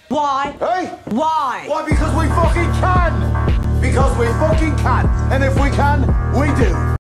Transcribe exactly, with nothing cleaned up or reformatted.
Why? Hey? Why? Why? Because we fucking can! Because we fucking can! And if we can, we do.